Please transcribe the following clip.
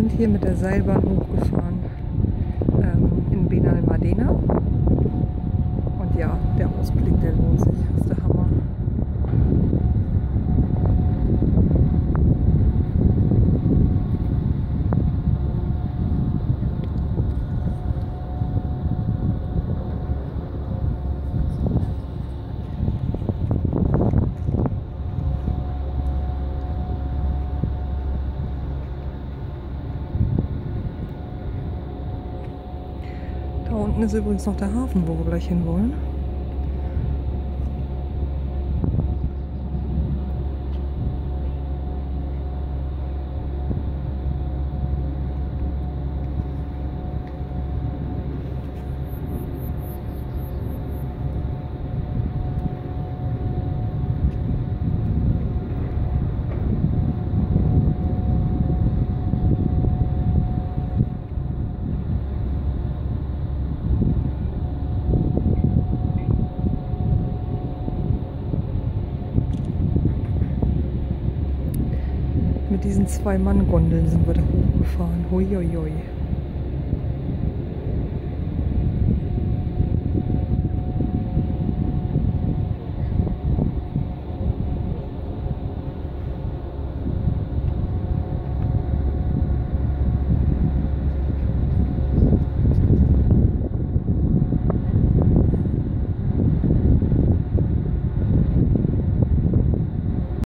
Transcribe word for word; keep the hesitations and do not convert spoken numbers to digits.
sind hier mit der Seilbahn hochgefahren ähm, in Benalmádena. Und ja, der Ausblick, der lohnt sich. Das ist der Hammer. Da unten ist übrigens noch der Hafen, wo wir gleich hin wollen. Mit diesen zwei Mann-Gondeln sind wir da hochgefahren. Hui, hui, hui.